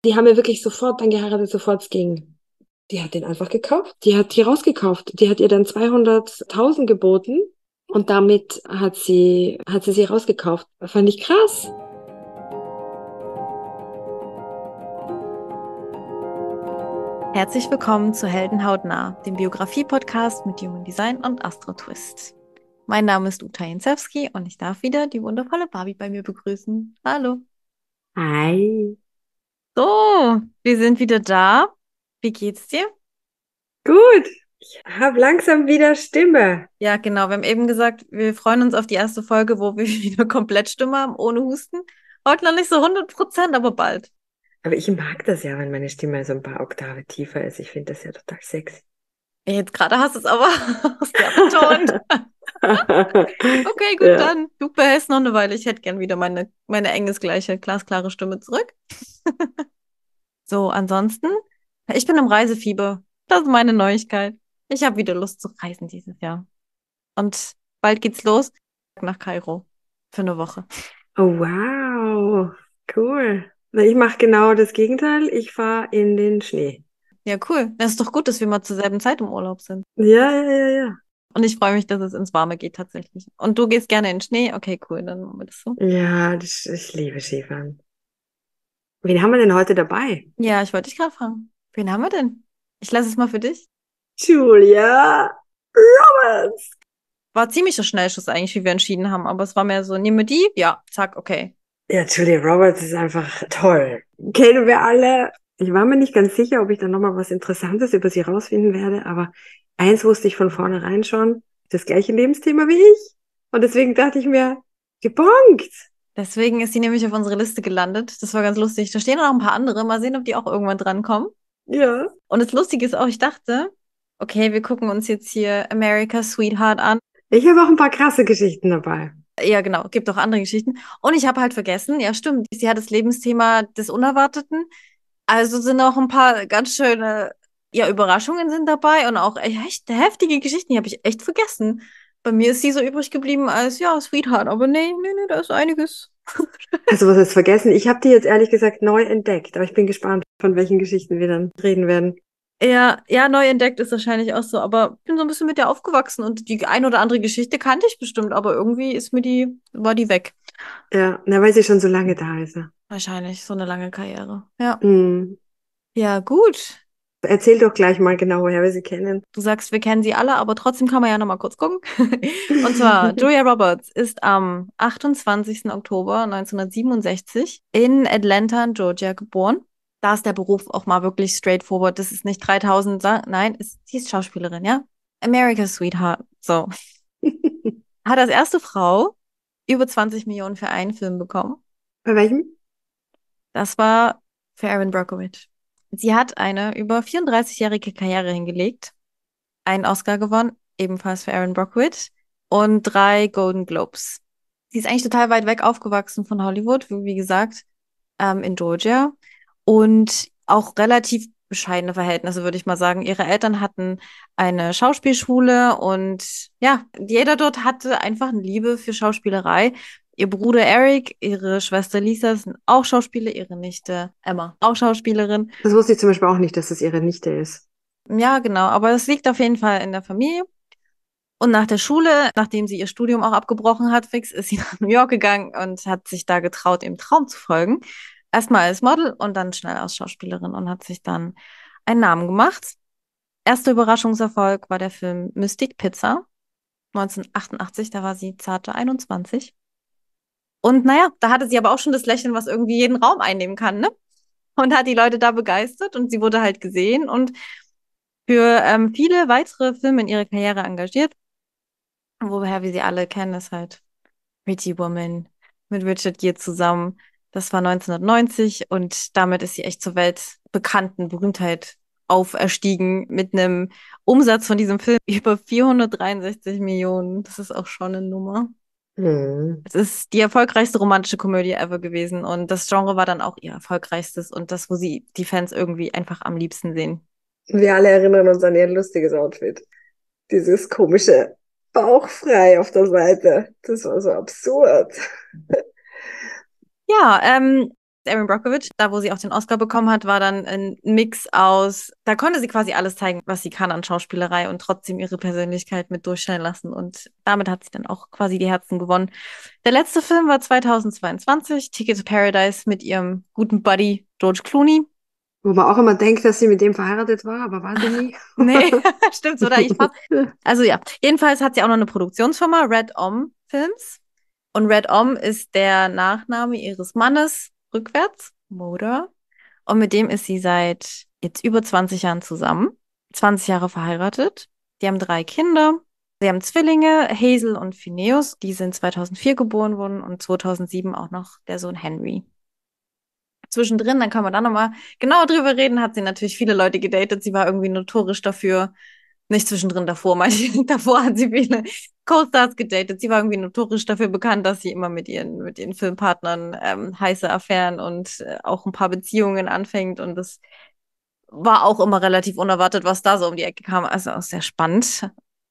Die haben ja wirklich sofort dann geheiratet, sofort es ging. Die hat den einfach gekauft. Die hat die rausgekauft. Die hat ihr dann 200.000 geboten und damit hat sie rausgekauft. Fand ich krass. Herzlich willkommen zu Helden hautnah, dem Biografie-Podcast mit Human Design und Astro Twist. Mein Name ist Uta Jensewski und ich darf wieder die wundervolle Barbie bei mir begrüßen. Hallo. Hi. So, wir sind wieder da. Wie geht's dir? Gut. Ich habe langsam wieder Stimme. Ja, genau. Wir haben eben gesagt, wir freuen uns auf die erste Folge, wo wir wieder komplett Stimme haben, ohne Husten. Heute noch nicht so 100%, aber bald. Aber ich mag das ja, wenn meine Stimme so ein paar Oktaven tiefer ist. Ich finde das ja total sexy. Jetzt gerade hast du es aber sehr betont. Okay, gut, Ja. dann. Du behältst noch eine Weile. Ich hätte gern wieder meine engelsgleiche, glasklare Stimme zurück. So, ansonsten, ich bin im Reisefieber. Das ist meine Neuigkeit. Ich habe wieder Lust zu reisen dieses Jahr. Und bald geht's los nach Kairo für eine Woche. Oh, wow. Cool. Na, ich mache genau das Gegenteil. Ich fahre in den Schnee. Ja, cool. Das ist doch gut, dass wir mal zur selben Zeit im Urlaub sind. Ja, ja, ja, ja. Und ich freue mich, dass es ins Warme geht tatsächlich. Und du gehst gerne in den Schnee? Okay, cool, dann machen wir das so. Ja, ich liebe Skifahren. Wen haben wir denn heute dabei? Ja, ich wollte dich gerade fragen. Wen haben wir denn? Ich lasse es mal für dich. Julia Roberts. War ziemlicher Schnellschuss eigentlich, wie wir entschieden haben, aber es war mehr so, nehmen wir die? Ja, zack, okay. Ja, Julia Roberts ist einfach toll. Kennen wir alle. Ich war mir nicht ganz sicher, ob ich dann nochmal was Interessantes über sie rausfinden werde, aber eins wusste ich von vornherein schon, das gleiche Lebensthema wie ich. Und deswegen dachte ich mir, gebongt. Deswegen ist sie nämlich auf unsere Liste gelandet. Das war ganz lustig. Da stehen noch ein paar andere. Mal sehen, ob die auch irgendwann drankommen. Ja. Und das Lustige ist auch, ich dachte, okay, wir gucken uns jetzt hier America's Sweetheart an. Ich habe auch ein paar krasse Geschichten dabei. Ja, genau, gibt auch andere Geschichten. Und ich habe halt vergessen, ja, stimmt, sie hat das Lebensthema des Unerwarteten. Also sind auch ein paar ganz schöne, ja, Überraschungen sind dabei und auch echt heftige Geschichten, die habe ich echt vergessen. Bei mir ist sie so übrig geblieben als, ja, Sweetheart, aber nee, da ist einiges. Also was ist vergessen? Ich habe die jetzt ehrlich gesagt neu entdeckt, aber ich bin gespannt, von welchen Geschichten wir dann reden werden. Ja, neu entdeckt ist wahrscheinlich auch so, aber ich bin so ein bisschen mit der aufgewachsen und die ein oder andere Geschichte kannte ich bestimmt, aber irgendwie war die weg. Ja, na, weil sie schon so lange da ist. Ja. Wahrscheinlich so eine lange Karriere. Ja. Hm. Ja, gut. Erzähl doch gleich mal genau, woher wir sie kennen. Du sagst, wir kennen sie alle, aber trotzdem kann man ja noch mal kurz gucken. Und zwar, Julia Roberts ist am 28. Oktober 1967 in Atlanta, Georgia geboren. Da ist der Beruf auch mal wirklich straightforward. Das ist nicht 3000, nein, sie ist Schauspielerin, ja? America's Sweetheart. So. Hat als erste Frau über 20 Millionen für einen Film bekommen. Bei welchem? Das war für Erin Brockovich. Sie hat eine über 34-jährige Karriere hingelegt, einen Oscar gewonnen, ebenfalls für Erin Brockovich, und 3 Golden Globes. Sie ist eigentlich total weit weg aufgewachsen von Hollywood, wie gesagt, in Georgia. Und auch relativ bescheidene Verhältnisse, würde ich mal sagen. Ihre Eltern hatten eine Schauspielschule und ja, jeder dort hatte einfach eine Liebe für Schauspielerei. Ihr Bruder Eric, ihre Schwester Lisa sind auch Schauspieler, ihre Nichte Emma auch Schauspielerin. Das wusste ich zum Beispiel auch nicht, dass das ihre Nichte ist. Ja, genau, aber es liegt auf jeden Fall in der Familie. Und nach der Schule, nachdem sie ihr Studium auch abgebrochen hat, fix, ist sie nach New York gegangen und hat sich da getraut, ihrem Traum zu folgen. Erstmal als Model und dann schnell als Schauspielerin und hat sich dann einen Namen gemacht. Erster Überraschungserfolg war der Film Mystic Pizza 1988, da war sie zarte 21. Und naja, da hatte sie aber auch schon das Lächeln, was irgendwie jeden Raum einnehmen kann, ne? Und hat die Leute da begeistert und sie wurde halt gesehen und für viele weitere Filme in ihrer Karriere engagiert. Woher wir sie alle kennen, ist halt Pretty Woman mit Richard Gere zusammen. Das war 1990 und damit ist sie echt zur weltbekannten Berühmtheit auferstiegen mit einem Umsatz von diesem Film über 463 Millionen. Das ist auch schon eine Nummer. Hm. Es ist die erfolgreichste romantische Komödie ever gewesen und das Genre war dann auch ihr erfolgreichstes und das, wo sie die Fans irgendwie einfach am liebsten sehen. Wir alle erinnern uns an ihr lustiges Outfit. Dieses komische Bauchfrei auf der Seite. Das war so absurd. Ja, Erin Brockovich, da wo sie auch den Oscar bekommen hat, war dann ein Mix aus, da konnte sie quasi alles zeigen, was sie kann an Schauspielerei und trotzdem ihre Persönlichkeit mit durchscheinen lassen. Und damit hat sie dann auch quasi die Herzen gewonnen. Der letzte Film war 2022, Ticket to Paradise mit ihrem guten Buddy George Clooney. Wo man auch immer denkt, dass sie mit dem verheiratet war, aber war sie nie. Nee, stimmt so, da ich fast. Also ja, jedenfalls hat sie auch noch eine Produktionsfirma, Red Om Films. Und Red Om ist der Nachname ihres Mannes rückwärts, Motor. Und mit dem ist sie seit jetzt über 20 Jahren zusammen. 20 Jahre verheiratet. Die haben 3 Kinder. Sie haben Zwillinge, Hazel und Phineas. Die sind 2004 geboren worden und 2007 auch noch der Sohn Henry. Zwischendrin, dann können wir da nochmal genauer drüber reden, hat sie natürlich viele Leute gedatet. Sie war irgendwie notorisch dafür, nicht zwischendrin davor, manche davor hat sie viele Co-Stars gedatet. Sie war irgendwie notorisch dafür bekannt, dass sie immer mit ihren Filmpartnern heiße Affären und auch ein paar Beziehungen anfängt. Und das war auch immer relativ unerwartet, was da so um die Ecke kam. Also auch sehr spannend.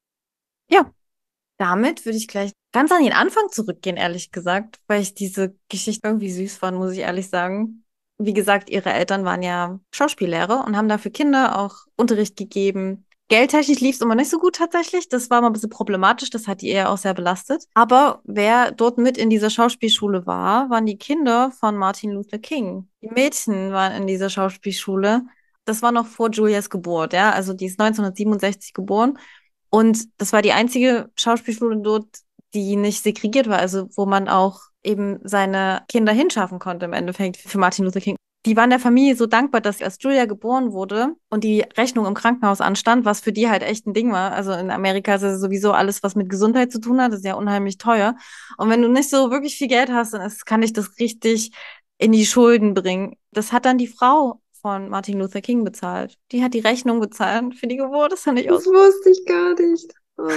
Ja, damit würde ich gleich ganz an den Anfang zurückgehen, ehrlich gesagt, weil ich diese Geschichte irgendwie süß fand, muss ich ehrlich sagen. Wie gesagt, ihre Eltern waren ja Schauspiellehrer und haben da für Kinder auch Unterricht gegeben. Geldtechnisch lief es immer nicht so gut tatsächlich. Das war mal ein bisschen problematisch. Das hat die Ehe auch sehr belastet. Aber wer dort mit in dieser Schauspielschule war, waren die Kinder von Martin Luther King. Die Mädchen waren in dieser Schauspielschule. Das war noch vor Julias Geburt, ja. Also die ist 1967 geboren. Und das war die einzige Schauspielschule dort, die nicht segregiert war, also wo man auch eben seine Kinder hinschaffen konnte im Endeffekt für Martin Luther King. Die waren der Familie so dankbar, dass als Julia geboren wurde und die Rechnung im Krankenhaus anstand, was für die halt echt ein Ding war. Also in Amerika ist es sowieso alles, was mit Gesundheit zu tun hat, ist ja unheimlich teuer. Und wenn du nicht so wirklich viel Geld hast, dann kann dich das richtig in die Schulden bringen. Das hat dann die Frau von Martin Luther King bezahlt. Die hat die Rechnung bezahlt für die Geburt. Das fand ich auch. Das wusste ich gar nicht.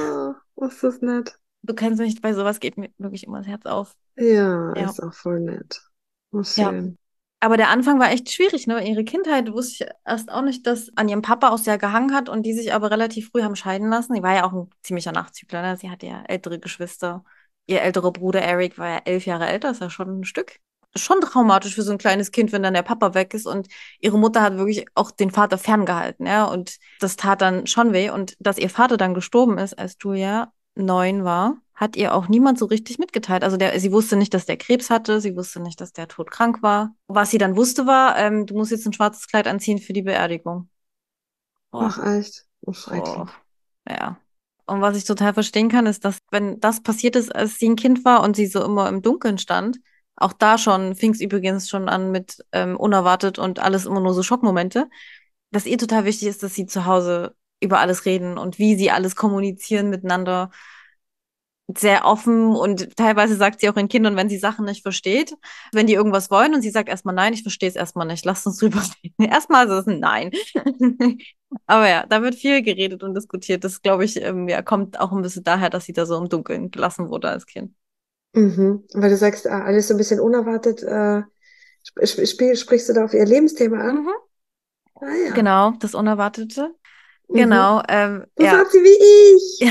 Oh, ist das nett. Du kennst mich, bei sowas geht mir wirklich immer das Herz auf. Ja, Ja. ist auch voll nett. Oh, Ja. schön. Aber der Anfang war echt schwierig, ne? Ihre Kindheit wusste ich erst auch nicht, dass an ihrem Papa auch sehr gehangen hat und die sich aber relativ früh haben scheiden lassen. Die war ja auch ein ziemlicher Nachzügler, ne? Sie hatte ja ältere Geschwister. Ihr älterer Bruder Eric war ja 11 Jahre älter, ist ja schon ein Stück. Ist schon traumatisch für so ein kleines Kind, wenn dann der Papa weg ist und ihre Mutter hat wirklich auch den Vater ferngehalten, ja? Und das tat dann schon weh. Und dass ihr Vater dann gestorben ist, als Julia 9 war, hat ihr auch niemand so richtig mitgeteilt. Also sie wusste nicht, dass der Krebs hatte, sie wusste nicht, dass der todkrank war. Was sie dann wusste war, du musst jetzt ein schwarzes Kleid anziehen für die Beerdigung. Boah, Ach, echt? Oh, boah, schrecklich. ja. Und was ich total verstehen kann, ist, dass wenn das passiert ist, als sie ein Kind war und sie so immer im Dunkeln stand, auch da schon fing es übrigens schon an mit unerwartet und alles immer nur so Schockmomente, dass ihr total wichtig ist, dass sie zu Hause über alles reden und wie sie alles kommunizieren miteinander sehr offen und teilweise sagt sie auch ihren Kindern, wenn sie Sachen nicht versteht, wenn die irgendwas wollen und sie sagt erstmal nein, ich verstehe es erstmal nicht, lasst uns drüber reden. Erstmal ist es ein Nein. Aber ja, da wird viel geredet und diskutiert. Das, glaube ich, ja, kommt auch ein bisschen daher, dass sie da so im Dunkeln gelassen wurde als Kind. Mhm. Weil du sagst, alles so ein bisschen unerwartet, sprichst du da auf ihr Lebensthema an? Mhm. Ah ja. Genau, das Unerwartete. Mhm. Genau, So ja. sagt sie wie ich.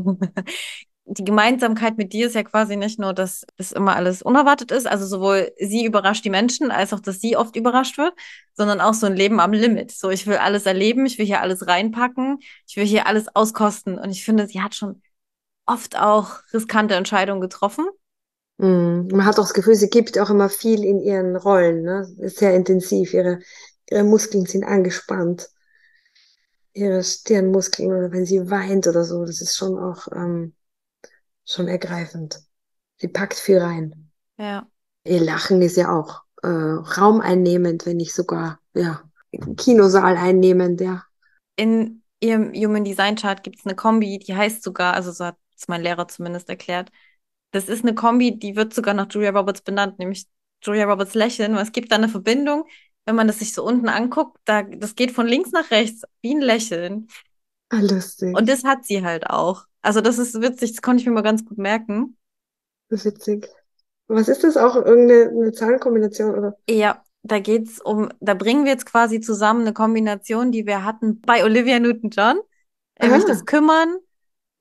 Die Gemeinsamkeit mit dir ist ja quasi nicht nur, dass es immer alles unerwartet ist, also sowohl sie überrascht die Menschen, als auch, dass sie oft überrascht wird, sondern auch so ein Leben am Limit. So, ich will alles erleben, ich will hier alles reinpacken, ich will hier alles auskosten. Und ich finde, sie hat schon oft auch riskante Entscheidungen getroffen. Man hat auch das Gefühl, sie gibt auch immer viel in ihren Rollen, ne? Ist sehr intensiv. Ihre Muskeln sind angespannt. Ihre Stirnmuskeln oder wenn sie weint oder so, das ist schon auch schon ergreifend. Sie packt viel rein. Ja. Ihr Lachen ist ja auch raumeinnehmend, wenn nicht sogar, ja, Kinosaal einnehmend, ja. In ihrem Human Design Chart gibt es eine Kombi, die heißt sogar, also so hat es mein Lehrer zumindest erklärt, das ist eine Kombi, die wird sogar nach Julia Roberts benannt, nämlich Julia Roberts Lächeln. Weil es gibt da eine Verbindung, wenn man das sich so unten anguckt, das geht von links nach rechts, wie ein Lächeln. Ah, Und lustig. das hat sie halt auch. Also das ist witzig, das konnte ich mir mal ganz gut merken. Das ist witzig. Was ist das auch? Irgendeine eine Zahlenkombination oder? Ja, da bringen wir jetzt quasi zusammen eine Kombination, die wir hatten bei Olivia Newton-John, nämlich das Ah, Kümmern,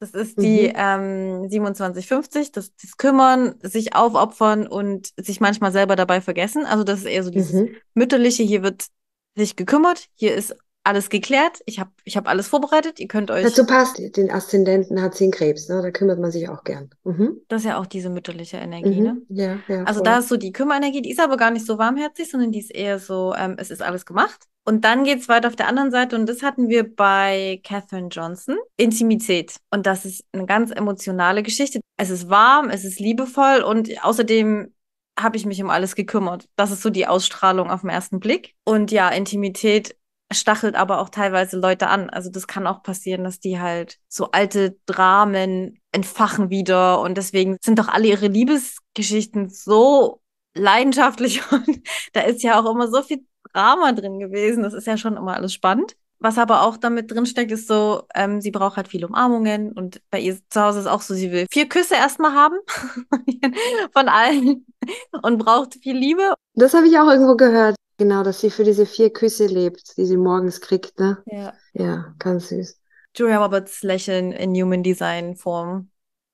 Das ist die Mhm. 2750, das Kümmern, sich aufopfern und sich manchmal selber dabei vergessen. Also das ist eher so dieses Mhm. Mütterliche, hier wird sich gekümmert, hier ist alles geklärt, ich hab alles vorbereitet, ihr könnt euch, Dazu passt, den Aszendenten hat sie einen Krebs, ne? Da kümmert man sich auch gern. Mhm. das ist ja auch diese mütterliche Energie, ne? Mhm. Ja, ja, Also da voll. ist so die Kümmerenergie, die ist aber gar nicht so warmherzig, sondern die ist eher so, es ist alles gemacht. Und dann geht's weiter auf der anderen Seite und das hatten wir bei Katherine Johnson, Intimität. Und das ist eine ganz emotionale Geschichte. Es ist warm, es ist liebevoll und außerdem habe ich mich um alles gekümmert. Das ist so die Ausstrahlung auf den ersten Blick. Und ja, Intimität stachelt aber auch teilweise Leute an. Also das kann auch passieren, dass die halt so alte Dramen entfachen wieder und deswegen sind doch alle ihre Liebesgeschichten so leidenschaftlich und da ist ja auch immer so viel Drama drin gewesen. Das ist ja schon immer alles spannend. Was aber auch damit drin steckt, ist so, sie braucht halt viele Umarmungen und bei ihr zu Hause ist auch so, sie will 4 Küsse erstmal haben von allen und braucht viel Liebe. Das habe ich auch irgendwo gehört. Genau, dass sie für diese 4 Küsse lebt, die sie morgens kriegt, ne? Ja. Ja, ganz süß. Julia Roberts Lächeln in Human Design Form.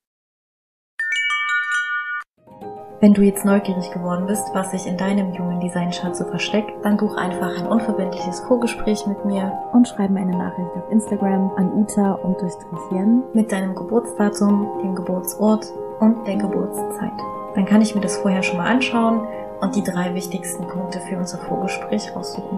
Wenn du jetzt neugierig geworden bist, was sich in deinem Human Design Chart so versteckt, dann buch einfach ein unverbindliches Vorgespräch mit mir und schreib mir eine Nachricht auf Instagram an uta_jen mit deinem Geburtsdatum, dem Geburtsort und der Geburtszeit. Dann kann ich mir das vorher schon mal anschauen und die 3 wichtigsten Punkte für unser Vorgespräch raussuchen.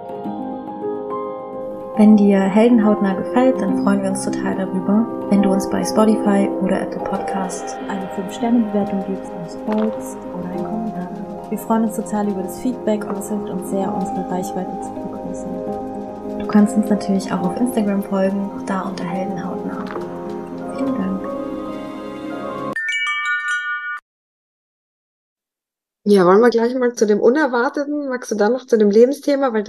Wenn dir Heldenhautnah gefällt, dann freuen wir uns total darüber, wenn du uns bei Spotify oder Apple Podcast eine 5-Sterne-Bewertung gibst, uns folgst oder einen Kommentar. Wir freuen uns total über das Feedback und es hilft uns sehr, unsere Reichweite zu vergrößern. Du kannst uns natürlich auch auf Instagram folgen, auch da unter Heldenhautnah. Vielen Dank. Ja, wollen wir gleich mal zu dem Unerwarteten? Magst du dann noch zu dem Lebensthema? Weil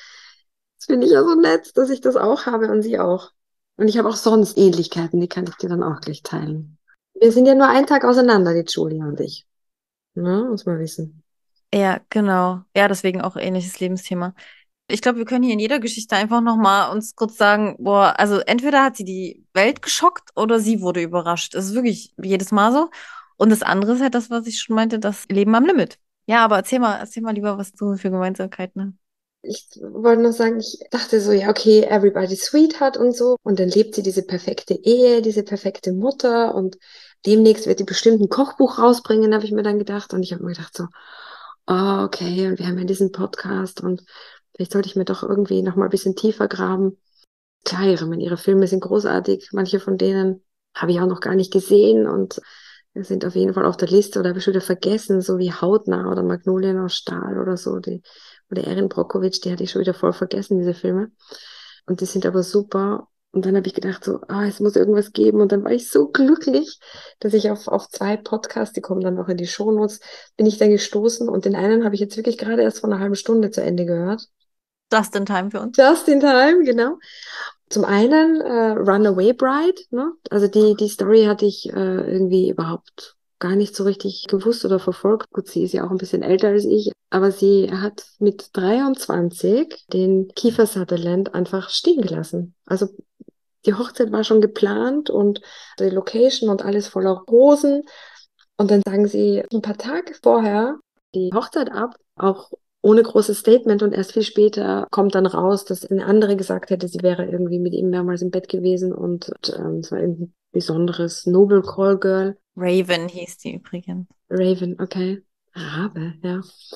das finde ich ja so nett, dass ich das auch habe und sie auch. Und ich habe auch sonst Ähnlichkeiten, die kann ich dir dann auch gleich teilen. Wir sind ja nur einen Tag auseinander, die Julia und ich. Ne, muss man wissen. Ja, genau. Ja, deswegen auch ähnliches Lebensthema. Ich glaube, wir können hier in jeder Geschichte einfach nochmal uns kurz sagen, boah, also entweder hat sie die Welt geschockt oder sie wurde überrascht. Das ist wirklich jedes Mal so. Und das andere ist halt das, was ich schon meinte, das Leben am Limit. Ja, aber erzähl mal lieber, was du für Gemeinsamkeiten hast. Ich wollte nur sagen, ich dachte so, ja, okay, everybody's sweetheart und so. Und dann lebt sie diese perfekte Ehe, diese perfekte Mutter und demnächst wird die bestimmt ein Kochbuch rausbringen, habe ich mir dann gedacht. Und ich habe mir gedacht so, oh, okay, und wir haben ja diesen Podcast und vielleicht sollte ich mir doch irgendwie noch mal ein bisschen tiefer graben. Klar, ihre Filme sind großartig. Manche von denen habe ich auch noch gar nicht gesehen und sind auf jeden Fall auf der Liste oder habe ich schon wieder vergessen, so wie Hautnah oder Magnolien aus Stahl oder so. Oder Erin Brockovich, die hatte ich schon wieder voll vergessen, diese Filme. Und die sind aber super. Und dann habe ich gedacht, so, es muss irgendwas geben. Und dann war ich so glücklich, dass ich auf 2 Podcasts, die kommen dann auch in die Shownotes, bin ich dann gestoßen. Und den einen habe ich jetzt wirklich gerade erst vor einer halben Stunde zu Ende gehört. Just in time für uns. Just in time, genau. Zum einen Runaway Bride, ne? Also die Story hatte ich irgendwie überhaupt gar nicht so richtig gewusst oder verfolgt. Gut, sie ist ja auch ein bisschen älter als ich, aber sie hat mit 23 den Kiefer Sutherland einfach stehen gelassen. Also die Hochzeit war schon geplant und die Location und alles voller Rosen. Und dann sagen sie ein paar Tage vorher die Hochzeit ab, auch ohne großes Statement. Und erst viel später kommt dann raus, dass eine andere gesagt hätte, sie wäre irgendwie mit ihm mehrmals im Bett gewesen und es war ein besonderes Noble Call Girl. Raven hieß die übrigens. Raven, okay. Rabe, ja.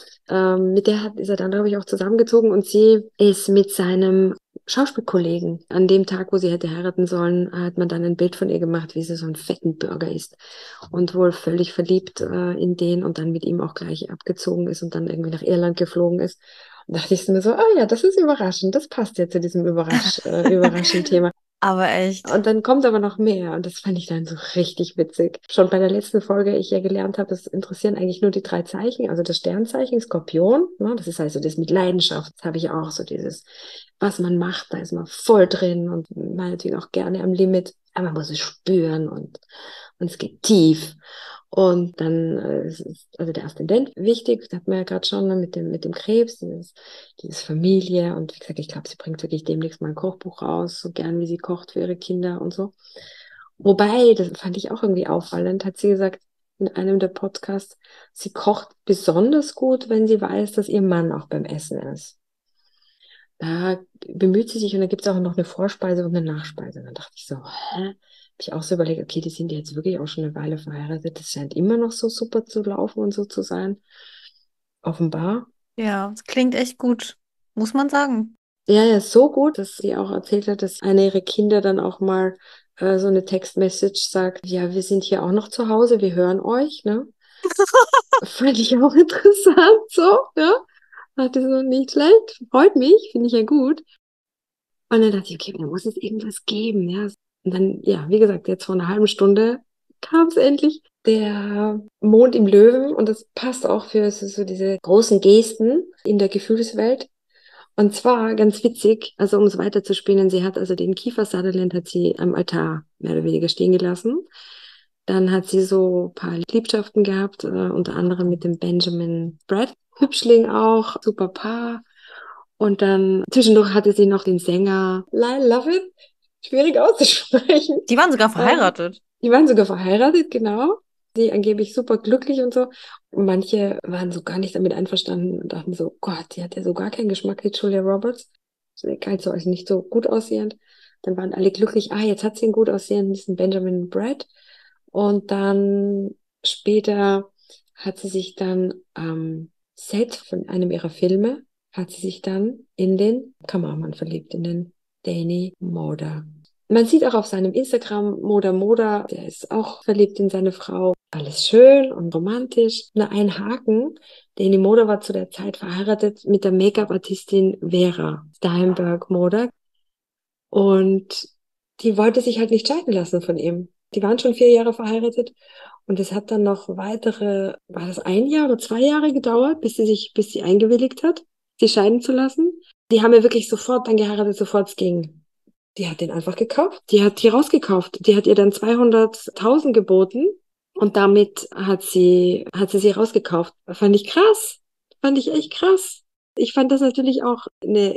Ist er dann, glaube ich, auch zusammengezogen und sie ist mit seinem Schauspielkollegen. An dem Tag, wo sie hätte heiraten sollen, hat man dann ein Bild von ihr gemacht, wie sie so einen fetten Burger isst und wohl völlig verliebt in den und dann mit ihm auch gleich abgezogen ist und dann irgendwie nach Irland geflogen ist. Und dachte ich mir so, ja, das ist überraschend, das passt ja zu diesem überraschend Thema. Aber echt. Und dann kommt aber noch mehr und das fand ich dann so richtig witzig. Schon bei der letzten Folge, ich ja gelernt habe, es interessieren eigentlich nur die 3 Zeichen, also das Sternzeichen, Skorpion, ne, das ist also das mit Leidenschaft, das habe ich auch so dieses, was man macht, da ist man voll drin und meinetwegen auch gerne am Limit, aber man muss es spüren und es geht tief. Und dann ist also der Aszendent wichtig, das hat man ja gerade schon, ne, mit dem Krebs, dieses Familie. Und wie gesagt, ich glaube, sie bringt wirklich demnächst mal ein Kochbuch raus, so gern wie sie kocht für ihre Kinder und so. Wobei, das fand ich auch irgendwie auffallend, hat sie gesagt in einem der Podcasts, sie kocht besonders gut, wenn sie weiß, dass ihr Mann auch beim Essen ist. Da bemüht sie sich und da gibt es auch noch eine Vorspeise und eine Nachspeise. Und dann dachte ich so, hä? Habe ich auch so überlegt, okay, die sind jetzt wirklich auch schon eine Weile verheiratet. Das scheint immer noch so super zu laufen und so zu sein. Offenbar. Ja, es klingt echt gut, muss man sagen. Ja, ja, so gut, dass sie auch erzählt hat, dass eine ihrer Kinder dann auch mal so eine Textmessage sagt, ja, wir sind hier auch noch zu Hause, wir hören euch, ne? Fand ich auch interessant, so, ja. Dachte so, nicht schlecht, freut mich, finde ich ja gut. Und dann dachte ich, okay, da muss es irgendwas geben, ja. Und dann, ja, wie gesagt, jetzt vor einer halben Stunde kam es endlich. Der Mond im Löwen und das passt auch für so diese großen Gesten in der Gefühlswelt. Und zwar ganz witzig, also um es weiterzuspinnen, sie hat also den Kiefer Sutherland hat sie am Altar mehr oder weniger stehen gelassen. Dann hat sie so ein paar Liebschaften gehabt, unter anderem mit dem Benjamin Bratt, Hübschling auch, super Paar. Und dann zwischendurch hatte sie noch den Sänger Lyle Lovett, schwierig auszusprechen. Die waren sogar Ähm, verheiratet. Die waren sogar verheiratet, genau. Die angeblich super glücklich und so. Manche waren so gar nicht damit einverstanden und dachten so, Gott, die hat ja so gar keinen Geschmack, die Julia Roberts. Sie galt so als nicht so gut aussehend. Dann waren alle glücklich, jetzt hat sie einen gut aussehenden, diesen Benjamin Bratt. Und dann später hat sie sich dann am Set von einem ihrer Filme, hat sie sich dann in den Kameramann verliebt, in den Danny Moder. Man sieht auch auf seinem Instagram Moda, der ist auch verliebt in seine Frau. Alles schön und romantisch. Nur ein Haken. Danny Moder war zu der Zeit verheiratet mit der Make-up-Artistin Vera Steinberg Moder. Und die wollte sich halt nicht scheiden lassen von ihm. Die waren schon 4 Jahre verheiratet. Und es hat dann noch weitere, war das 1 Jahr oder 2 Jahre gedauert, bis sie eingewilligt hat, sie scheiden zu lassen. Die haben ja wirklich sofort dann geheiratet, sofort es ging. Die hat den einfach gekauft. Die hat die rausgekauft. Die hat ihr dann 200.000 geboten und damit hat sie rausgekauft. Fand ich krass. Fand ich echt krass. Ich fand das natürlich auch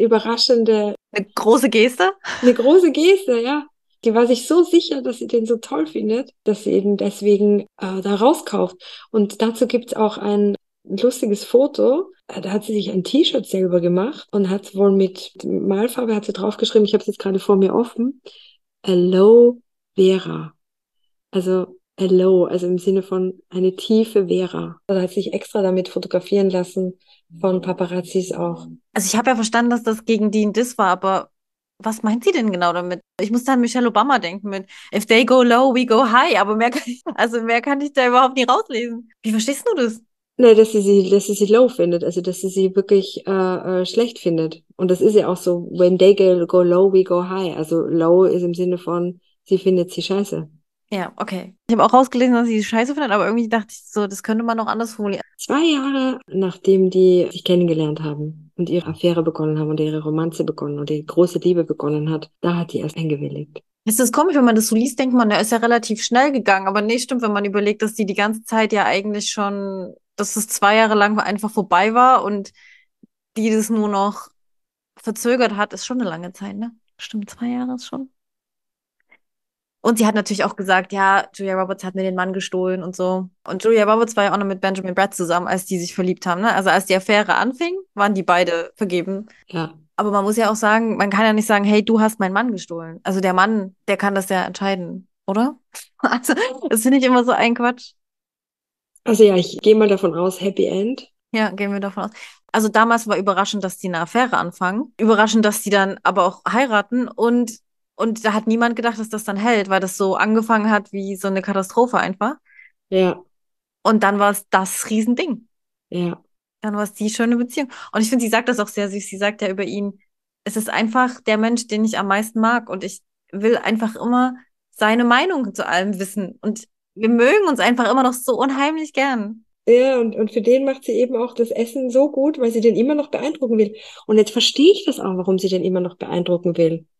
Eine große Geste. eine große Geste, ja. Die war sich so sicher, dass sie den so toll findet, dass sie eben deswegen da rauskauft. Und dazu gibt's auch ein lustiges Foto. Da hat sie sich ein T-Shirt selber gemacht und hat wohl mit Malfarbe hat sie draufgeschrieben, ich habe es jetzt gerade vor mir offen, Aloe Vera. Also Aloe, also im Sinne von eine tiefe Vera. Also hat sich extra damit fotografieren lassen von Paparazzis auch. Also ich habe ja verstanden, dass das gegen die ein Diss war, aber was meint sie denn genau damit? Ich musste an Michelle Obama denken mit If they go low, we go high. Aber mehr kann ich da überhaupt nicht rauslesen. Wie verstehst du das? Ne, dass sie low findet, also dass sie wirklich schlecht findet. Und das ist ja auch so, when they go low, we go high. Also low ist im Sinne von, sie findet sie scheiße. Ja, okay. Ich habe auch rausgelesen, dass sie die Scheiße findet, aber irgendwie dachte ich so, das könnte man noch anders formulieren. 2 Jahre nachdem die sich kennengelernt haben und ihre Affäre begonnen haben und ihre Romanze begonnen und die große Liebe begonnen hat, da hat die erst eingewilligt. Ist das komisch, wenn man das so liest, denkt man, der ist ja relativ schnell gegangen. Aber nee, stimmt, wenn man überlegt, dass die ganze Zeit ja eigentlich schon, dass es 2 Jahre lang einfach vorbei war und die das nur noch verzögert hat, ist schon eine lange Zeit, ne? Stimmt, 2 Jahre ist schon. Und sie hat natürlich auch gesagt, ja, Julia Roberts hat mir den Mann gestohlen und so. Und Julia Roberts war ja auch noch mit Benjamin Bratt zusammen, als die sich verliebt haben, ne? Also als die Affäre anfing, waren die beide vergeben. Ja. Aber man muss ja auch sagen, man kann ja nicht sagen, hey, du hast meinen Mann gestohlen. Also der Mann, der kann das ja entscheiden, oder? Also, das finde ich immer so ein Quatsch. Also ja, ich gehe mal davon aus, Happy End. Ja, gehen wir davon aus. Also damals war überraschend, dass die eine Affäre anfangen. Überraschend, dass die dann aber auch heiraten. Und da hat niemand gedacht, dass das dann hält, weil das so angefangen hat wie so eine Katastrophe einfach. Ja, Und dann war es das Riesending. ja. Dann war es die schöne Beziehung. Und ich finde, sie sagt das auch sehr süß. Sie sagt ja über ihn, es ist einfach der Mensch, den ich am meisten mag. Und ich will einfach immer seine Meinung zu allem wissen. Und wir mögen uns einfach immer noch so unheimlich gern. Ja, und für den macht sie eben auch das Essen so gut, weil sie den immer noch beeindrucken will. Und jetzt verstehe ich das auch, warum sie den immer noch beeindrucken will.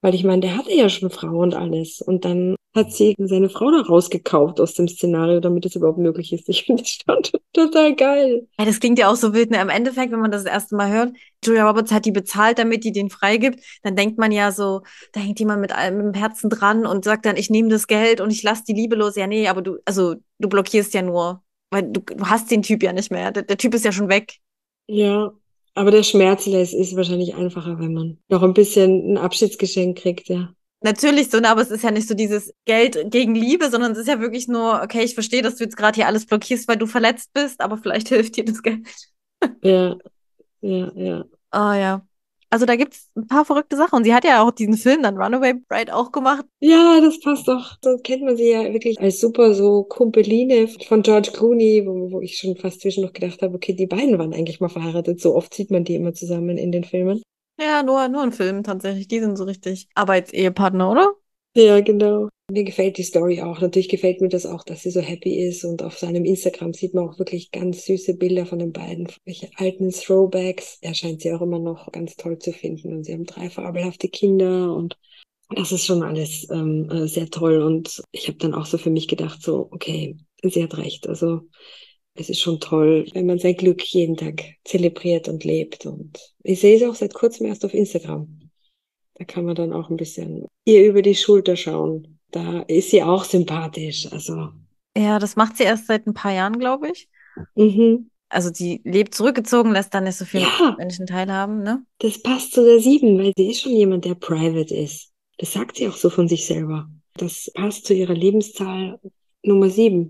Weil ich meine, der hatte ja schon Frau und alles. Und dann hat sie seine Frau da rausgekauft aus dem Szenario, damit es überhaupt möglich ist. Ich finde das schon total geil. Ja, das klingt ja auch so wild, ne? Im Endeffekt, wenn man das erste Mal hört, Julia Roberts hat die bezahlt, damit die den freigibt, dann denkt man ja so, da hängt jemand mit allem mit dem Herzen dran und sagt dann, ich nehme das Geld und ich lasse die Liebe los. Ja, nee, aber du blockierst ja nur, weil du hast den Typ ja nicht mehr. Der Typ ist ja schon weg. Ja, aber der Schmerzles ist wahrscheinlich einfacher, wenn man noch ein bisschen ein Abschiedsgeschenk kriegt, ja. Natürlich so, ne, aber es ist ja nicht so dieses Geld gegen Liebe, sondern es ist ja wirklich nur, okay, ich verstehe, dass du jetzt gerade hier alles blockierst, weil du verletzt bist, aber vielleicht hilft dir das Geld. Ja, ja, ja. Oh ja. Also da gibt's ein paar verrückte Sachen. Und sie hat ja auch diesen Film dann Runaway Bride auch gemacht. Ja, das passt doch. So kennt man sie ja wirklich als super so Kumpeline von George Clooney, wo ich schon fast zwischendurch gedacht habe, okay, die beiden waren eigentlich mal verheiratet. So oft sieht man die immer zusammen in den Filmen. Ja, nur ein Film tatsächlich. Die sind so richtig Arbeitsehepartner, oder? Ja, genau. Mir gefällt die Story auch. Natürlich gefällt mir das auch, dass sie so happy ist. Und auf seinem Instagram sieht man auch wirklich ganz süße Bilder von den beiden. Welche alten Throwbacks. Er scheint sie auch immer noch ganz toll zu finden. Und sie haben 3 fabelhafte Kinder. Und das ist schon alles sehr toll. Und ich habe dann auch so für mich gedacht, so, okay, sie hat recht. Also es ist schon toll, wenn man sein Glück jeden Tag zelebriert und lebt. Und ich sehe sie auch seit kurzem erst auf Instagram. Da kann man dann auch ein bisschen ihr über die Schulter schauen. Da ist sie auch sympathisch. Also, Ja, das macht sie erst seit ein paar Jahren, glaube ich. mhm. Also sie lebt zurückgezogen, lässt dann nicht so viele Ja, Menschen teilhaben, ne? das passt zu der 7, weil sie ist schon jemand, der private ist. Das sagt sie auch so von sich selber. Das passt zu ihrer Lebenszahl Nummer 7,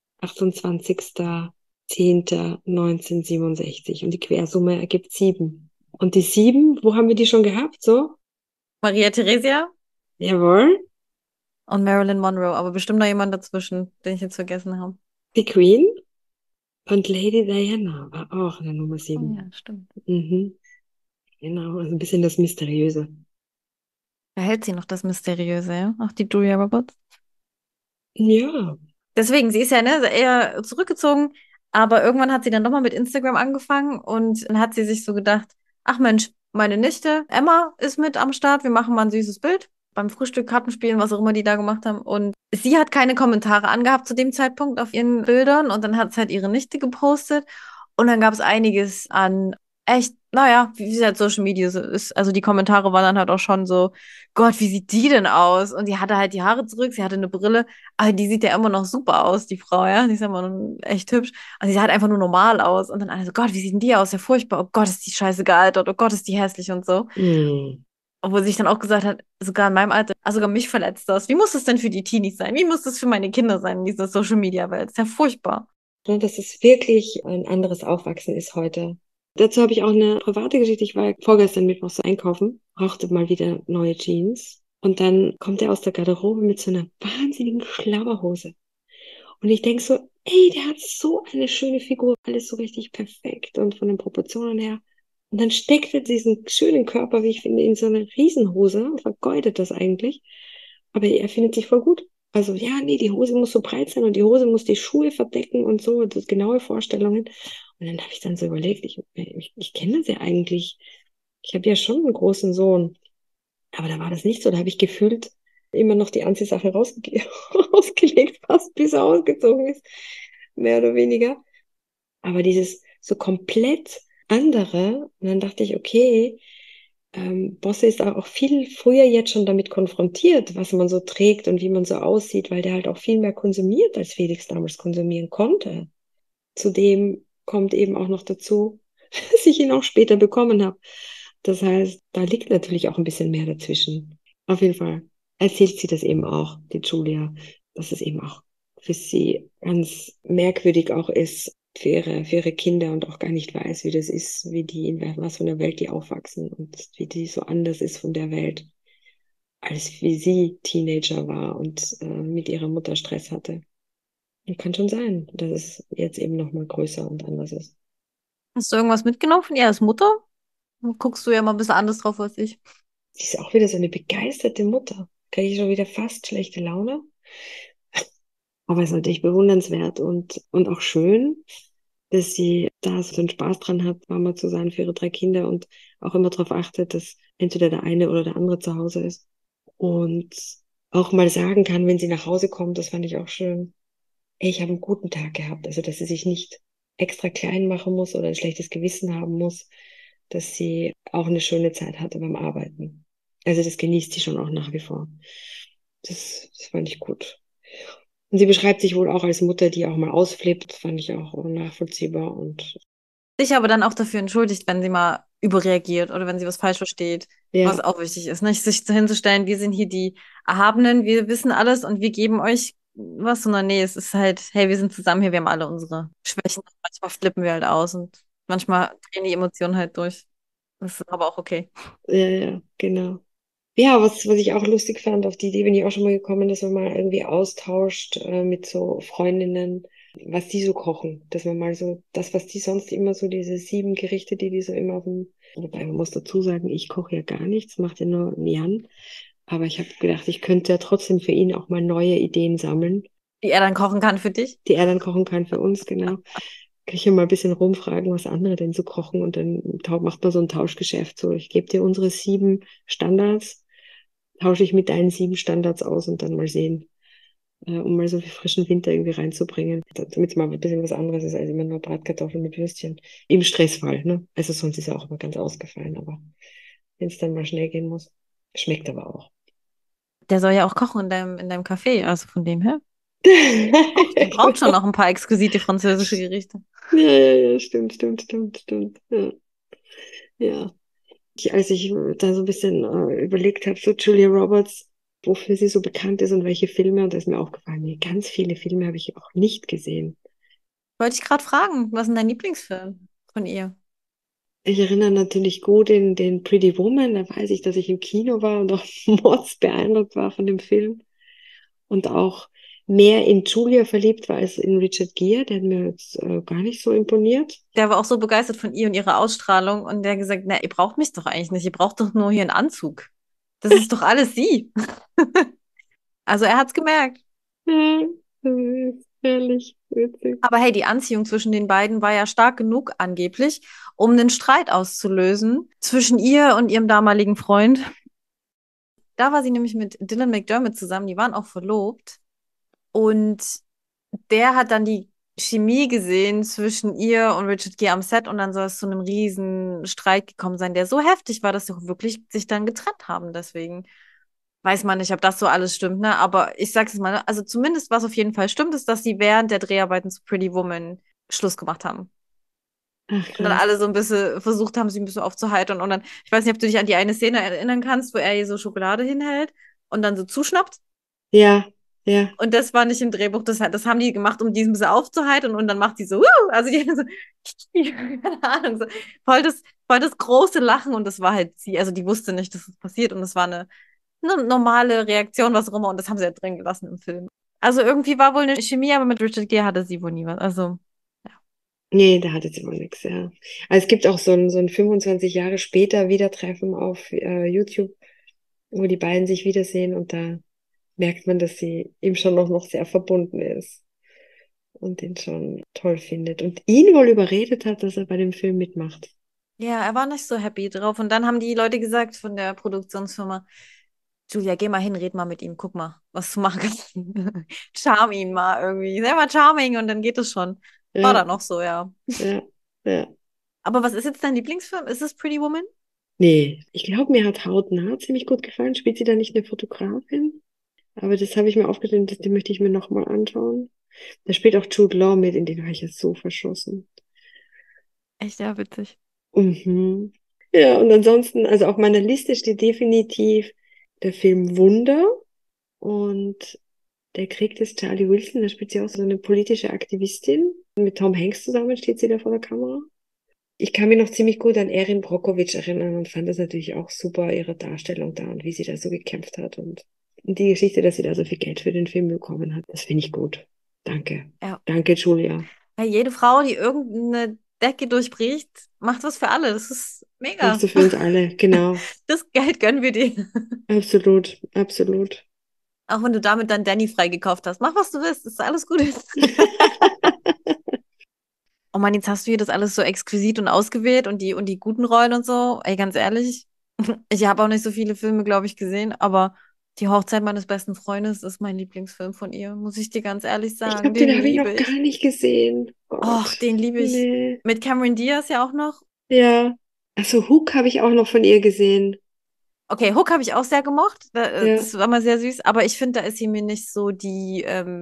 28.10.1967. Und die Quersumme ergibt 7. Und die 7, wo haben wir die schon gehabt? So? Maria Theresia Jawohl. und Marilyn Monroe, aber bestimmt noch jemand dazwischen, den ich jetzt vergessen habe. Die Queen und Lady Diana war auch in der Nummer Oh 7. ja, stimmt. Mhm. Genau, also ein bisschen das Mysteriöse. Behält sie noch das Mysteriöse, ja? Auch die Julia Roberts. Ja, Deswegen, sie ist ja ne, eher zurückgezogen, aber irgendwann hat sie dann nochmal mit Instagram angefangen und dann hat sie sich so gedacht, ach Mensch, meine Nichte Emma ist mit am Start, wir machen mal ein süßes Bild beim Frühstück, Kartenspielen, was auch immer die da gemacht haben. Und sie hat keine Kommentare angehabt zu dem Zeitpunkt auf ihren Bildern und dann hat es halt ihre Nichte gepostet und dann gab es einiges an echt, naja, wie es halt Social Media so ist. Also die Kommentare waren dann halt auch schon so, Gott, wie sieht die denn aus? Und die hatte halt die Haare zurück, sie hatte eine Brille. Aber die sieht ja immer noch super aus, die Frau, ja. Die ist ja immer noch echt hübsch. Und sie sah halt einfach nur normal aus. Und dann alle so, Gott, wie sieht denn die aus? Ja, furchtbar. Oh Gott, ist die scheiße gealtert. Oh Gott, ist die hässlich und so. hm. Obwohl sie sich dann auch gesagt hat, sogar in meinem Alter, also sogar mich verletzt das. Wie muss das denn für die Teenies sein? Wie muss das für meine Kinder sein in dieser Social-Media-Welt? Ist ja furchtbar. Ja, dass es wirklich ein anderes Aufwachsen ist heute. Dazu habe ich auch eine private Geschichte. Ich war vorgestern Mittwoch so einkaufen, brauchte mal wieder neue Jeans. Und dann kommt er aus der Garderobe mit so einer wahnsinnigen Schlabberhose. Und ich denke so, ey, der hat so eine schöne Figur, alles so richtig perfekt und von den Proportionen her. Und dann steckt er diesen schönen Körper, wie ich finde, in so eine Riesenhose und vergeudet das eigentlich. Aber er findet sich voll gut. Also, ja, nee, die Hose muss so breit sein und die Hose muss die Schuhe verdecken und so, das genaue Vorstellungen. Und dann habe ich dann so überlegt, ich kenne das ja eigentlich. Ich habe ja schon einen großen Sohn. Aber da war das nicht so. Da habe ich gefühlt immer noch die Anziehsache rausgelegt, fast bis er ausgezogen ist. Mehr oder weniger. Aber dieses so komplett andere, und dann dachte ich, okay, Bosse ist auch viel früher jetzt schon damit konfrontiert, was man so trägt und wie man so aussieht, weil der halt auch viel mehr konsumiert, als Felix damals konsumieren konnte. Zudem kommt eben auch noch dazu, dass ich ihn auch später bekommen habe. Das heißt, da liegt natürlich auch ein bisschen mehr dazwischen. Auf jeden Fall erzählt sie das eben auch, die Julia, dass es eben auch für sie ganz merkwürdig auch ist, für ihre Kinder und auch gar nicht weiß, wie das ist, wie die, in was von der Welt die aufwachsen und wie die so anders ist von der Welt, als wie sie Teenager war und mit ihrer Mutter Stress hatte. Und kann schon sein, dass es jetzt eben nochmal größer und anders ist. Hast du irgendwas mitgenommen von ihr als Mutter? Dann guckst du ja mal ein bisschen anders drauf als ich. Sie ist auch wieder so eine begeisterte Mutter. Kriege ich schon wieder fast schlechte Laune. Aber es ist natürlich bewundernswert und auch schön, dass sie da so einen Spaß dran hat, Mama zu sein für ihre 3 Kinder und auch immer darauf achtet, dass entweder der eine oder der andere zu Hause ist. und auch mal sagen kann, wenn sie nach Hause kommt, das fand ich auch schön, ey, ich habe einen guten Tag gehabt. Also, dass sie sich nicht extra klein machen muss oder ein schlechtes Gewissen haben muss, dass sie auch eine schöne Zeit hatte beim Arbeiten. Also, das genießt sie schon auch nach wie vor. Das fand ich gut. Und sie beschreibt sich wohl auch als Mutter, die auch mal ausflippt, fand ich auch nachvollziehbar. Und Sich aber dann auch dafür entschuldigt, wenn sie mal überreagiert oder wenn sie was falsch versteht, was ja, auch wichtig ist, nicht sich hinzustellen, wir sind hier die Erhabenen, wir wissen alles und wir geben euch was, sondern nee, es ist halt, hey, wir sind zusammen hier, wir haben alle unsere Schwächen. Manchmal flippen wir halt aus und manchmal drehen die Emotionen halt durch. Das ist aber auch okay. ja, genau. Ja, was ich auch lustig fand, auf die Idee bin ich auch schon mal gekommen, dass man mal irgendwie austauscht mit so Freundinnen, was die so kochen. Dass man mal so das, was die sonst immer so, diese 7 Gerichte, die so immer auf dem, wobei man muss dazu sagen, ich koche ja gar nichts, macht ja nur Jan. Aber ich habe gedacht, ich könnte ja trotzdem für ihn auch mal neue Ideen sammeln, Die er dann kochen kann für dich. die er dann kochen kann für uns, genau. Kann ich ja mal ein bisschen rumfragen, was andere denn so kochen und dann macht man so ein Tauschgeschäft. So, ich gebe dir unsere 7 Standards, tausche ich mit deinen 7 Standards aus und dann mal sehen, um mal so viel frischen Winter irgendwie reinzubringen, damit es mal ein bisschen was anderes ist als immer nur Bratkartoffeln mit Würstchen. Im Stressfall, ne? Also sonst ist er auch immer ganz ausgefallen, aber wenn es dann mal schnell gehen muss, schmeckt aber auch. Der soll ja auch kochen in deinem Café, also von dem her. Auch, der braucht schon Genau. noch ein paar exquisite französische Gerichte. Ja, stimmt. Ja. Ja. Als ich da so ein bisschen überlegt habe, so Julia Roberts, wofür sie so bekannt ist und welche Filme, und da ist mir aufgefallen, nee, ganz viele Filme habe ich auch nicht gesehen. Wollte ich gerade fragen, was ist denn dein Lieblingsfilm von ihr? Ich erinnere natürlich gut den Pretty Woman, da weiß ich, dass ich im Kino war und auch mordsbeeindruckt war von dem Film und auch mehr in Julia verliebt war als in Richard Gere, der hat mir jetzt gar nicht so imponiert. Der war auch so begeistert von ihr und ihrer Ausstrahlung und der hat gesagt, na, ihr braucht mich doch eigentlich nicht, ihr braucht doch nur hier einen Anzug. Das ist doch alles sie. Also er hat's gemerkt. Ja, das ist herrlich, witzig. Aber hey, die Anziehung zwischen den beiden war ja stark genug angeblich, um einen Streit auszulösen zwischen ihr und ihrem damaligen Freund. Da war sie nämlich mit Dylan McDermott zusammen, die waren auch verlobt. Und der hat dann die Chemie gesehen zwischen ihr und Richard Gere am Set und dann soll es zu einem riesen Streit gekommen sein, der so heftig war, dass sie auch wirklich sich dann getrennt haben. Deswegen weiß man nicht, ob das so alles stimmt, ne? Aber ich sag's jetzt mal, ne? Also zumindest was auf jeden Fall stimmt, ist, dass sie während der Dreharbeiten zu Pretty Woman Schluss gemacht haben. Ach, Und dann krass. alle so ein bisschen versucht haben, sie ein bisschen aufzuheitern. Und dann, ich weiß nicht, ob du dich an die eine Szene erinnern kannst, wo er ihr so Schokolade hinhält und dann so zuschnappt. Ja, ja. Und das war nicht im Drehbuch, das haben die gemacht, um die ein bisschen aufzuheitern und dann macht die so, Wuh! Also die so, keine Ahnung, so, voll das große Lachen und das war halt sie, also die wusste nicht, dass das passiert und das war eine normale Reaktion, was auch immer und das haben sie halt drin gelassen im Film. Also irgendwie war wohl eine Chemie, aber mit Richard Gere hatte sie wohl nie was, also ja. Nee, da hatte sie mal nichts, ja. Also es gibt auch so ein 25 Jahre später Wiedertreffen auf YouTube, wo die beiden sich wiedersehen und da merkt man, dass sie ihm schon noch sehr verbunden ist und ihn schon toll findet und ihn wohl überredet hat, dass er bei dem Film mitmacht. Ja, er war nicht so happy drauf und dann haben die Leute gesagt von der Produktionsfirma, Julia, geh mal hin, red mal mit ihm, guck mal, was du machen kannst. Charm ihn mal irgendwie. Sei mal charming und dann geht es schon. War Ja, da noch so, ja. ja, ja. Aber was ist jetzt dein Lieblingsfilm? Ist es Pretty Woman? Nee, ich glaube, mir hat Hautnah ziemlich gut gefallen. Spielt sie da nicht eine Fotografin? Aber das habe ich mir aufgeschrieben, den möchte ich mir nochmal anschauen. Da spielt auch Jude Law mit, in den war ich jetzt so verschossen. Echt, ja, witzig. Mhm. Ja, und ansonsten, also auf meiner Liste steht definitiv der Film Wunder und der Krieg des Charlie Wilson, da spielt sie auch so eine politische Aktivistin. Mit Tom Hanks zusammen steht sie da vor der Kamera. Ich kann mich noch ziemlich gut an Erin Brockovich erinnern und fand das natürlich auch super, ihre Darstellung da und wie sie da so gekämpft hat und die Geschichte, dass sie da so viel Geld für den Film bekommen hat. Das finde ich gut. Danke. Ja. Danke, Julia. Weil jede Frau, die irgendeine Decke durchbricht, macht was für alle. Das ist Machst mega. du für uns alle. Genau. Das Geld gönnen wir dir. Absolut. Absolut. Auch wenn du damit dann Danny freigekauft hast. Mach, was du willst. Ist alles gut. Oh Mann, jetzt hast du hier das alles so exquisit und ausgewählt und die guten Rollen und so. Ey, ganz ehrlich, ich habe auch nicht so viele Filme, glaube ich, gesehen, aber Die Hochzeit meines besten Freundes ist mein Lieblingsfilm von ihr, muss ich dir ganz ehrlich Ich sagen. glaube, Den den habe ich liebe noch gar ich. nicht gesehen. Och, Gott. den liebe ich. Nee. Mit Cameron Diaz ja auch noch. Ja. Achso, Hook habe ich auch noch von ihr gesehen. Okay, Hook habe ich auch sehr gemocht. Ja. Das war mal sehr süß. Aber ich finde, da ist sie mir nicht so die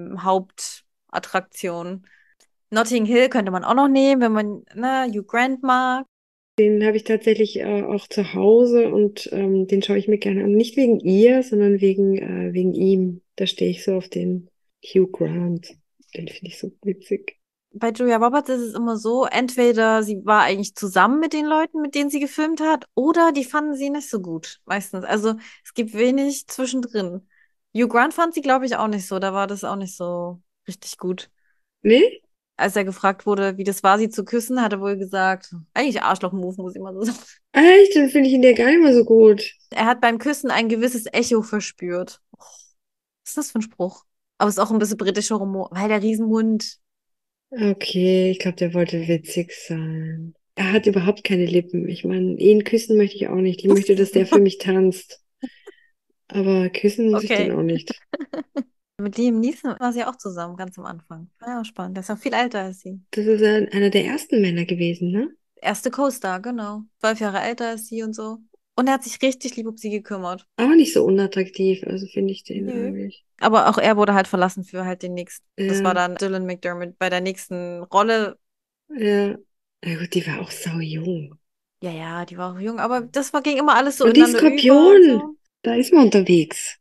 Hauptattraktion. Notting Hill könnte man auch noch nehmen, wenn man, Hugh Grant mag. Den habe ich tatsächlich auch zu Hause und den schaue ich mir gerne an. Nicht wegen ihr, sondern wegen ihm. Da stehe ich so auf den Hugh Grant. Den finde ich so witzig. Bei Julia Roberts ist es immer so, entweder sie war eigentlich zusammen mit den Leuten, mit denen sie gefilmt hat, oder die fanden sie nicht so gut, meistens. Also es gibt wenig zwischendrin. Hugh Grant fand sie, glaube ich, auch nicht so. Da war das auch nicht so richtig gut. Nee? Als er gefragt wurde, wie das war, sie zu küssen, hat er wohl gesagt, eigentlich Arschloch-Move, muss ich mal so sagen. Echt? Dann finde ich ihn ja gar nicht mal so gut. Er hat beim Küssen ein gewisses Echo verspürt. Was ist das für ein Spruch? Aber es ist auch ein bisschen britischer Humor, weil der Riesenmund. Okay, ich glaube, der wollte witzig sein. Er hat überhaupt keine Lippen. Ich meine, ihn küssen möchte ich auch nicht. Ich möchte, dass der für mich tanzt. Aber küssen muss ich den Okay. auch nicht. Mit Liam Neeson war sie auch zusammen, ganz am Anfang. War ja auch spannend. Der ist auch viel älter als sie. Das ist einer der ersten Männer gewesen, ne? Erste Co-Star, genau. 12 Jahre älter als sie und so. Und er hat sich richtig lieb um sie gekümmert. Auch nicht so unattraktiv, also finde ich den Nö. eigentlich. Aber auch er wurde halt verlassen für halt den nächsten. Das war Ja, dann Dylan McDermott bei der nächsten Rolle. ja. Na gut, die war auch sau jung. Ja, ja, die war auch jung, aber ging immer alles so Und die ineinander über und Skorpion, so. da ist man unterwegs.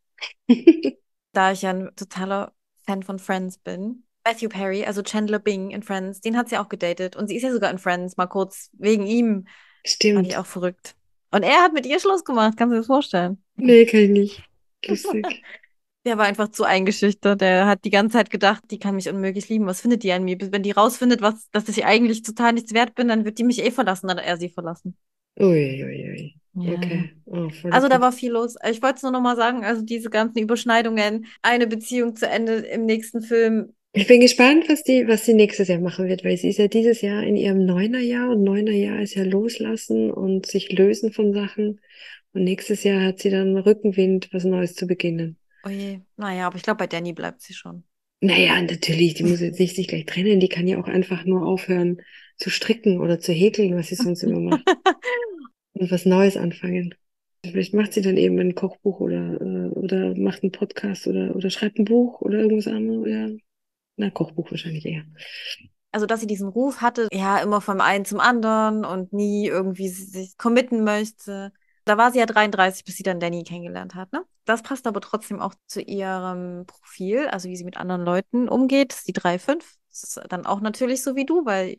Da ich ja ein totaler Fan von Friends bin. Matthew Perry, also Chandler Bing in Friends, den hat sie auch gedatet. Und sie ist ja sogar in Friends, mal kurz wegen ihm. Fand ich Stimmt. auch verrückt. Und er hat mit ihr Schluss gemacht, kannst du dir das vorstellen? Nee, kann ich nicht. Lustig. Der war einfach zu eingeschüchtert. Der hat die ganze Zeit gedacht, die kann mich unmöglich lieben. Was findet die an mir? Wenn die rausfindet, dass ich eigentlich total nichts wert bin, dann wird die mich eh verlassen, dann hat er sie verlassen. Uiuiui. Ja. Okay. Oh, voll Also da gut. war viel los. Ich wollte es nur noch mal sagen, also diese ganzen Überschneidungen, eine Beziehung zu Ende im nächsten Film. Ich bin gespannt, was sie nächstes Jahr machen wird, weil sie ist ja dieses Jahr in ihrem Neunerjahr und Neunerjahr ist ja loslassen und sich lösen von Sachen. Und nächstes Jahr hat sie dann Rückenwind, was Neues zu beginnen. Oh je. Naja, aber ich glaube, bei Danny bleibt sie schon. Naja, natürlich, die muss jetzt nicht sich gleich trennen, die kann ja auch einfach nur aufhören zu stricken oder zu häkeln, was sie sonst immer macht. Und was Neues anfangen. Vielleicht macht sie dann eben ein Kochbuch oder macht einen Podcast oder schreibt ein Buch oder irgendwas anderes. Ja. Na, Kochbuch wahrscheinlich eher. Also, dass sie diesen Ruf hatte, ja, immer vom einen zum anderen und nie irgendwie sich committen möchte. Da war sie ja 33, bis sie dann Danny kennengelernt hat, ne? Das passt aber trotzdem auch zu ihrem Profil, also wie sie mit anderen Leuten umgeht. Das ist die 3,5. Das ist dann auch natürlich so wie du, weil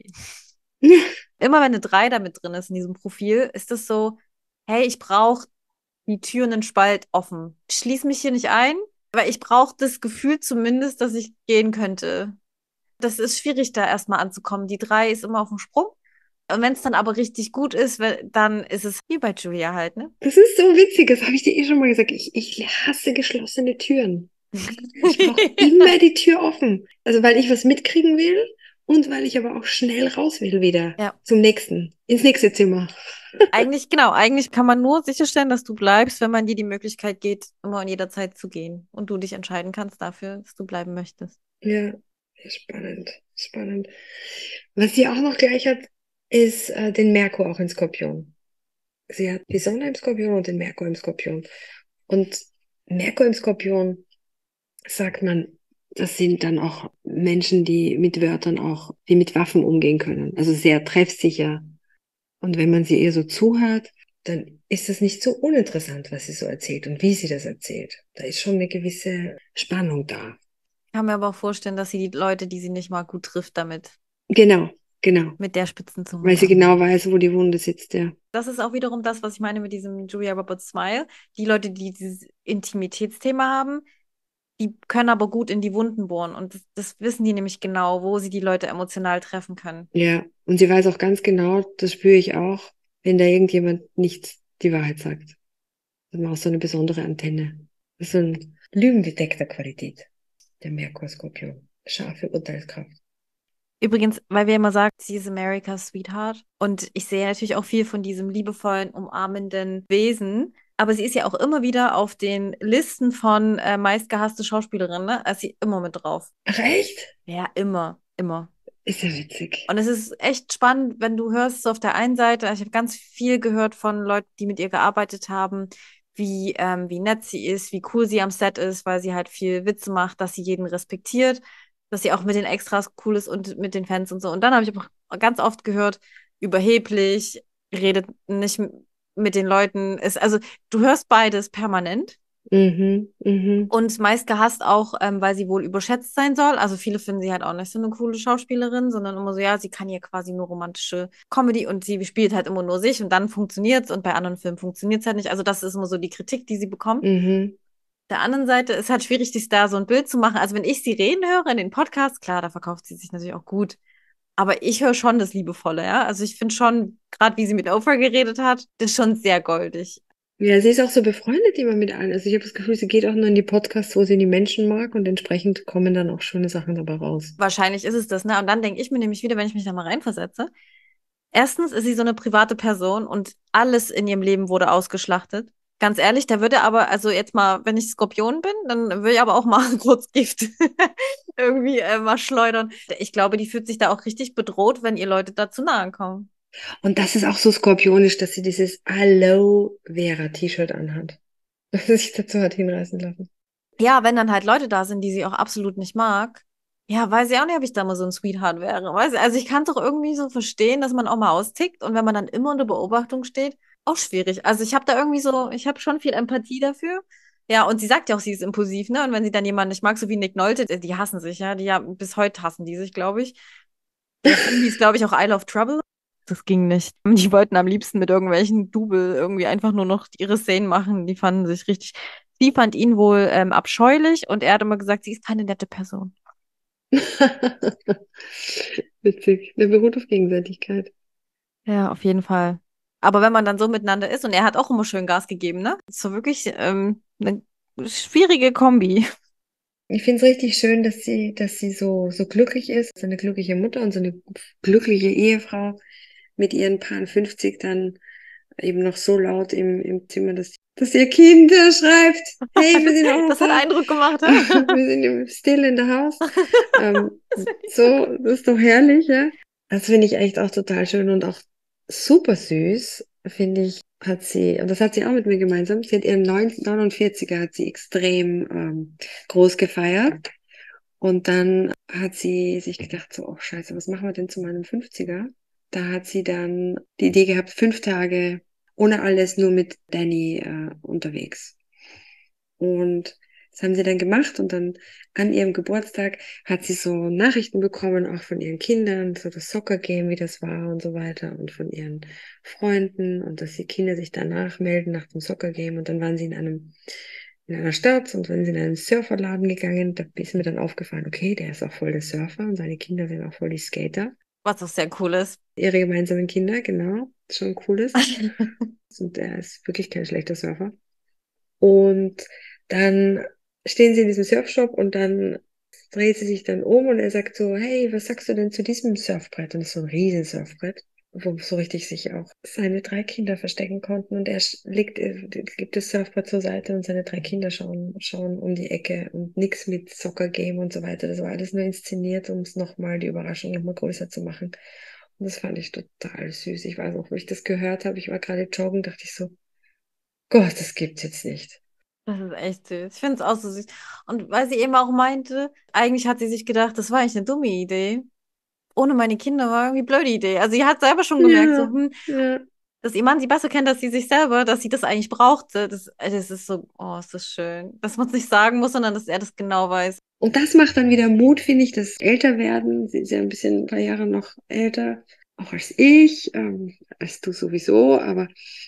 immer wenn eine 3 da mit drin ist in diesem Profil, ist das so, hey, ich brauche die Tür einen Spalt offen. Ich schließe mich hier nicht ein, weil ich brauche das Gefühl zumindest, dass ich gehen könnte. Das ist schwierig, da erstmal anzukommen. Die 3 ist immer auf dem Sprung. Und wenn es dann aber richtig gut ist, dann ist es wie bei Julia halt, ne? Das ist so witzig, das habe ich dir eh schon mal gesagt. Ich hasse geschlossene Türen. Ich brauche immer die Tür offen. Also weil ich was mitkriegen will und weil ich aber auch schnell raus will wieder Ja, ins nächste Zimmer. eigentlich kann man nur sicherstellen, dass du bleibst, wenn man dir die Möglichkeit geht, immer und jederzeit zu gehen und du dich entscheiden kannst dafür, dass du bleiben möchtest. Ja, spannend, spannend. Was sie auch noch gleich hat, ist den Merkur auch in Skorpion. Sie hat die Sonne im Skorpion und den Merkur im Skorpion. Und Merkur im Skorpion, sagt man, das sind dann auch Menschen, die mit Wörtern auch, die mit Waffen umgehen können. Also sehr treffsicher. Und wenn man sie eher so zuhört, dann ist das nicht so uninteressant, was sie so erzählt und wie sie das erzählt. Da ist schon eine gewisse Spannung da. Ich kann mir aber auch vorstellen, dass sie die Leute, die sie nicht mag, gut trifft damit. Genau, genau. Mit der Spitzenzunge. Weil sie genau weiß, wo die Wunde sitzt, ja. Das ist auch wiederum das, was ich meine mit diesem Julia Roberts Smile. Die Leute, die dieses Intimitätsthema haben, die können aber gut in die Wunden bohren. Und das wissen die nämlich genau, wo sie die Leute emotional treffen können. Ja, und sie weiß auch ganz genau, das spüre ich auch, wenn da irgendjemand nicht die Wahrheit sagt. Das hat man auch so eine besondere Antenne. Das ist so eine Lügendetektor-Qualität. Der Merkur-Skorpion. Scharfe Urteilskraft. Übrigens, weil wir immer sagen, sie ist America's Sweetheart. Und ich sehe natürlich auch viel von diesem liebevollen, umarmenden Wesen. Aber sie ist ja auch immer wieder auf den Listen von meistgehasste Schauspielerinnen, ne? Da ist sie immer mit drauf. Ach echt? Ja, immer, immer. Ist ja witzig. Und es ist echt spannend, wenn du hörst, so auf der einen Seite, ich habe ganz viel gehört von Leuten, die mit ihr gearbeitet haben, wie nett sie ist, wie cool sie am Set ist, weil sie halt viel Witze macht, dass sie jeden respektiert, dass sie auch mit den Extras cool ist und mit den Fans und so. Und dann habe ich auch ganz oft gehört, überheblich, redet nicht mit den Leuten. Also du hörst beides permanent. Mhm, mhm. Und meist gehasst auch, weil sie wohl überschätzt sein soll. Also viele finden sie halt auch nicht so eine coole Schauspielerin, sondern immer so, ja, sie kann hier quasi nur romantische Comedy und sie spielt halt immer nur sich und dann funktioniert's und bei anderen Filmen funktioniert's halt nicht. Also das ist immer so die Kritik, die sie bekommt. Mhm. Der anderen Seite ist halt schwierig, sich da so ein Bild zu machen. Also wenn ich sie reden höre in den Podcasts, klar, da verkauft sie sich natürlich auch gut. Aber ich höre schon das Liebevolle, ja. Also ich finde schon, gerade wie sie mit Oprah geredet hat, das ist schon sehr goldig. Ja, sie ist auch so befreundet immer mit allen. Also ich habe das Gefühl, sie geht auch nur in die Podcasts, wo sie die Menschen mag und entsprechend kommen dann auch schöne Sachen dabei raus. Wahrscheinlich ist es das, ne? Und dann denke ich mir nämlich wieder, wenn ich mich da mal reinversetze, erstens ist sie so eine private Person und alles in ihrem Leben wurde ausgeschlachtet. Ganz ehrlich, da würde aber, also jetzt mal, wenn ich Skorpion bin, dann würde ich aber auch mal kurz Gift irgendwie mal schleudern. Ich glaube, die fühlt sich da auch richtig bedroht, wenn ihr Leute da zu nahe kommen. Und das ist auch so skorpionisch, dass sie dieses Aloe Vera T-Shirt anhat. Dass sie sich dazu hat hinreißen lassen. Ja, wenn dann halt Leute da sind, die sie auch absolut nicht mag. Ja, weiß ich auch nicht, ob ich da mal so ein Sweetheart wäre. Also ich kann es doch irgendwie so verstehen, dass man auch mal austickt und wenn man dann immer unter Beobachtung steht, auch schwierig. Also ich habe da irgendwie so, ich habe schon viel Empathie dafür. Ja, und sie sagt ja auch, sie ist impulsiv, ne? Und wenn sie dann jemanden nicht mag, so wie Nick Nolte, die hassen sich, ja. Die ja bis heute hassen die sich, glaube ich. Der Film hieß, glaube ich, auch Isle of Trouble. Das ging nicht. Die wollten am liebsten mit irgendwelchen Double irgendwie einfach nur noch ihre Szenen machen. Die fanden sich richtig. Sie fand ihn wohl abscheulich und er hat immer gesagt, sie ist keine nette Person. Witzig. Der beruht auf Gegenseitigkeit. Ja, auf jeden Fall. Aber wenn man dann so miteinander ist und er hat auch immer schön Gas gegeben, ne? Das ist so wirklich eine schwierige Kombi. Ich finde es richtig schön, dass sie so glücklich ist, so eine glückliche Mutter und so eine glückliche Ehefrau mit ihren Paaren 50 dann eben noch so laut im Zimmer, dass ihr Kind schreibt, hey, wir sind auch noch Das hat da. Eindruck gemacht, ne? Wir sind still in the house. So, das ist doch herrlich, ja. Das finde ich echt auch total schön und auch super süß, finde ich, und das hat sie auch mit mir gemeinsam, sie hat ihren 49er hat sie extrem groß gefeiert. Und dann hat sie sich gedacht, so, oh Scheiße, was machen wir denn zu meinem 50er? Da hat sie dann die Idee gehabt, 5 Tage ohne alles, nur mit Danny unterwegs. Und das haben sie dann gemacht und dann an ihrem Geburtstag hat sie so Nachrichten bekommen, auch von ihren Kindern, so das Soccer-Game, wie das war und so weiter und von ihren Freunden und dass die Kinder sich danach melden nach dem Soccer-Game und dann waren sie in einer Stadt und dann sind sie in einen Surferladen gegangen, da ist mir dann aufgefallen, okay, der ist auch voll der Surfer und seine Kinder sind auch voll die Skater. Was auch sehr cool ist. Ihre gemeinsamen Kinder, genau, schon cool ist. Und er ist wirklich kein schlechter Surfer. Und dann stehen sie in diesem Surfshop und dann dreht sie sich dann um und er sagt so, hey, was sagst du denn zu diesem Surfbrett? Und das ist so ein riesen Surfbrett, wo so richtig sich auch seine 3 Kinder verstecken konnten und er legt das Surfbrett zur Seite und seine 3 Kinder schauen um die Ecke und nix mit Soccer Game und so weiter. Das war alles nur inszeniert, um es nochmal, die Überraschung nochmal größer zu machen. Und das fand ich total süß. Ich weiß auch, wo ich das gehört habe, ich war gerade joggen, dachte ich so, Gott, das gibt's jetzt nicht. Das ist echt süß. Ich finde es auch so süß. Und weil sie eben auch meinte, eigentlich hat sie sich gedacht, das war eigentlich eine dumme Idee. Ohne meine Kinder war irgendwie eine blöde Idee. Also sie hat selber schon gemerkt, so, Ja, ja. dass ihr Mann sie besser kennt als sie sich selber, dass sie das eigentlich brauchte. Das ist so, oh, ist das schön. Dass man es nicht sagen muss, sondern dass er das genau weiß. Und das macht dann wieder Mut, finde ich, das Älterwerden. Sie ist ja ein paar Jahre noch älter, auch als ich, als du sowieso, aber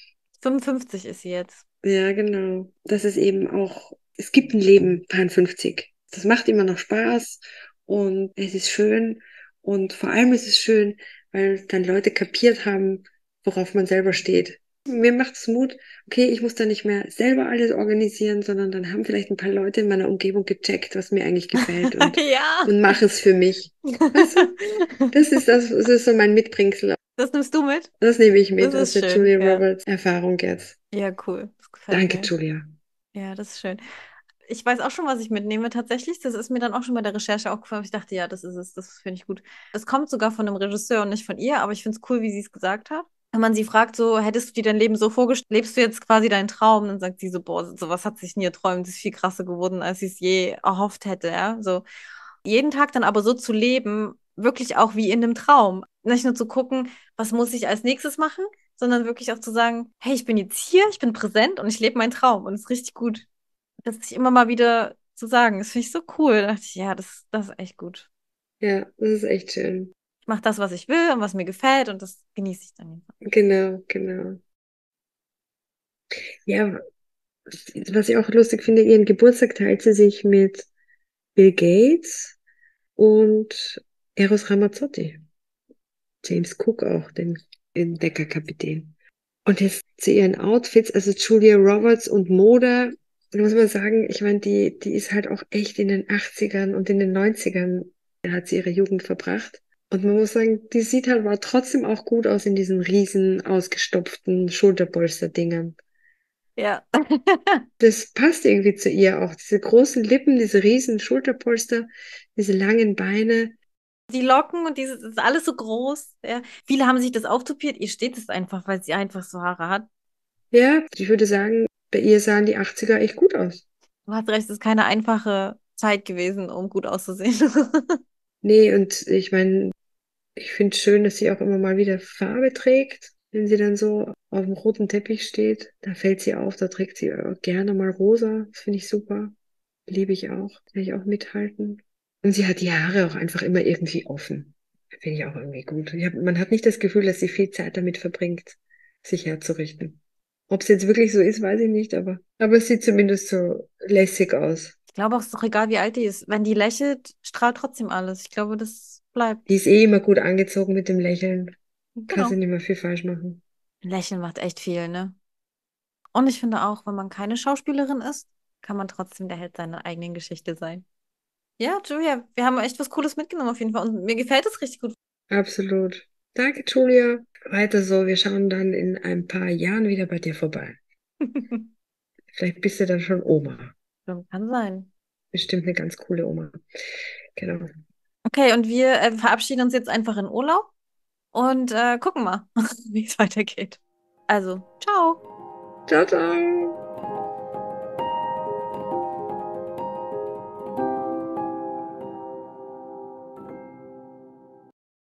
55 ist sie jetzt. ja, genau. Das ist eben auch, es gibt ein Leben 53. Das macht immer noch Spaß und es ist schön und vor allem ist es schön, weil dann Leute kapiert haben, worauf man selber steht. Mir macht es Mut, okay, ich muss da nicht mehr selber alles organisieren, sondern dann haben vielleicht ein paar Leute in meiner Umgebung gecheckt, was mir eigentlich gefällt Ja. und machen es für mich. Weißt du? Das ist so mein Mitbringsel. Das nimmst du mit? Das nehme ich mit Das aus ist der schön, Julia ja. Roberts Erfahrung jetzt. Ja, cool. Das gefällt Danke, mir. Julia. Ja, das ist schön. Ich weiß auch schon, was ich mitnehme tatsächlich. Das ist mir dann auch schon bei der Recherche aufgefallen. Ich dachte, ja, das ist es. Das finde ich gut. Es kommt sogar von einem Regisseur und nicht von ihr, aber ich finde es cool, wie sie es gesagt hat. Wenn man sie fragt, so, hättest du dir dein Leben so vorgestellt, lebst du jetzt quasi deinen Traum? Dann sagt sie so, boah, sowas hat sich nie erträumt. Das ist viel krasser geworden, als sie es je erhofft hätte, ja. So, jeden Tag dann aber so zu leben, wirklich auch wie in einem Traum. Nicht nur zu gucken, was muss ich als nächstes machen, sondern wirklich auch zu sagen, hey, ich bin jetzt hier, ich bin präsent und ich lebe meinen Traum und es ist richtig gut. Das sich immer mal wieder zu sagen, das finde ich so cool. Da dachte ich, ja, das ist echt gut. Ja, das ist echt schön. Ich mache das, was ich will und was mir gefällt und das genieße ich dann einfach. Genau, genau. Ja, was ich auch lustig finde, ihren Geburtstag teilt sie sich mit Bill Gates und Eros Ramazzotti. James Cook auch, den Entdeckerkapitän. Und jetzt zu ihren Outfits, also Julia Roberts und Mode, da muss man sagen, ich meine, die ist halt auch echt in den 80ern und in den 90ern hat sie ihre Jugend verbracht. Und man muss sagen, die sieht halt aber trotzdem auch gut aus in diesen riesen, ausgestopften Schulterpolster-Dingern. Ja. Das passt irgendwie zu ihr auch. Diese großen Lippen, diese riesen Schulterpolster, diese langen Beine. Die Locken und dieses, das ist alles so groß. Ja. Viele haben sich das auftopiert. Ihr steht es einfach, weil sie einfach so Haare hat. Ja, ich würde sagen, bei ihr sahen die 80er echt gut aus. Du hast recht, es ist keine einfache Zeit gewesen, um gut auszusehen. Nee, und ich meine, ich finde es schön, dass sie auch immer mal wieder Farbe trägt. Wenn sie dann so auf dem roten Teppich steht, da fällt sie auf, da trägt sie gerne mal rosa. Das finde ich super. Liebe ich auch. Kann ich auch mithalten. Und sie hat die Haare auch einfach immer irgendwie offen. Finde ich auch irgendwie gut. Man hat nicht das Gefühl, dass sie viel Zeit damit verbringt, sich herzurichten. Ob es jetzt wirklich so ist, weiß ich nicht, aber es sieht zumindest so lässig aus. Ich glaube auch, es ist doch egal, wie alt die ist. Wenn die lächelt, strahlt trotzdem alles. Ich glaube, das bleibt. Die ist eh immer gut angezogen mit dem Lächeln. Kann sie Genau. nicht mehr viel falsch machen. Lächeln macht echt viel, ne? Und ich finde auch, wenn man keine Schauspielerin ist, kann man trotzdem der Held seiner eigenen Geschichte sein. Ja, Julia, wir haben echt was Cooles mitgenommen auf jeden Fall. Und mir gefällt es richtig gut. Absolut. Danke, Julia. Weiter so. Wir schauen dann in ein paar Jahren wieder bei dir vorbei. Vielleicht bist du dann schon Oma. Kann sein. Bestimmt eine ganz coole Oma. Genau. Okay, und wir verabschieden uns jetzt einfach in Urlaub und gucken mal, wie es weitergeht. Also, ciao. Ciao, ciao.